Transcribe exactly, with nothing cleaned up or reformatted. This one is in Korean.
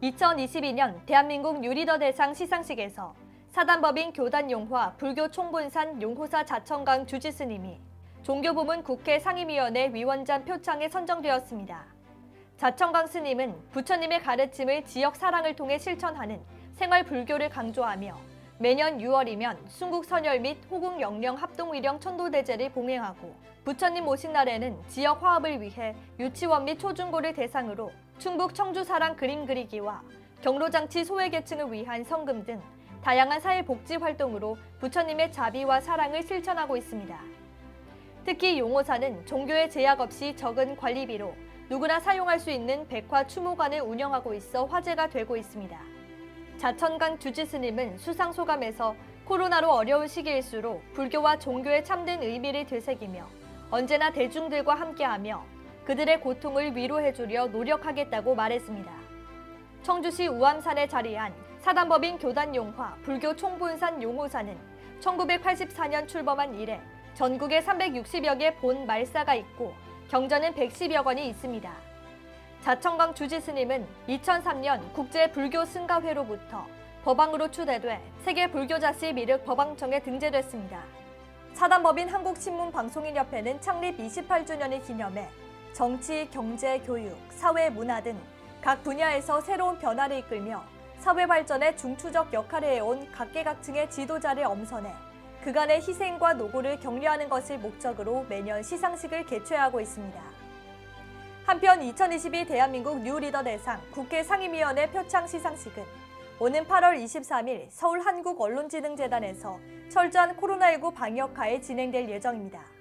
이천이십이 년 대한민국 뉴리더 대상 시상식에서 사단법인 교단용화 불교 총본산 용호사 자천강 주지스님이 종교부문 국회 상임위원회 위원장 표창에 선정되었습니다. 자천강 스님은 부처님의 가르침을 지역 사랑을 통해 실천하는 생활 불교를 강조하며 매년 유월이면 순국 선열 및 호국 영령 합동위령 천도대제를 봉행하고 부처님 모신 날에는 지역 화합을 위해 유치원 및 초중고를 대상으로 충북 청주사랑 그림 그리기와 경로장치 소외계층을 위한 성금 등 다양한 사회복지 활동으로 부처님의 자비와 사랑을 실천하고 있습니다. 특히 용호사는 종교의 제약 없이 적은 관리비로 누구나 사용할 수 있는 백화 추모관을 운영하고 있어 화제가 되고 있습니다. 자천강 주지스님은 수상소감에서 코로나로 어려운 시기일수록 불교와 종교의 참된 의미를 되새기며 언제나 대중들과 함께하며 그들의 고통을 위로해주려 노력하겠다고 말했습니다. 청주시 우암산에 자리한 사단법인 교단용화 불교 총본산 용호사는 천구백팔십사 년 출범한 이래 전국에 삼백육십여 개 본 말사가 있고 경전은 백십여 권이 있습니다. 자천강 주지스님은 이천삼 년 국제불교승가회로부터 법왕으로 추대돼 세계불교자씨 미륵 법왕청에 등재됐습니다. 사단법인 한국신문방송인협회는 창립 이십팔 주년을 기념해 정치, 경제, 교육, 사회, 문화 등 각 분야에서 새로운 변화를 이끌며 사회 발전에 중추적 역할을 해온 각계각층의 지도자를 엄선해 그간의 희생과 노고를 격려하는 것을 목적으로 매년 시상식을 개최하고 있습니다. 한편 이천이십이 대한민국 뉴리더 대상 국회 상임위원회 표창 시상식은 오는 팔월 이십삼 일 서울 한국언론진흥재단에서 철저한 코로나십구 방역하에 진행될 예정입니다.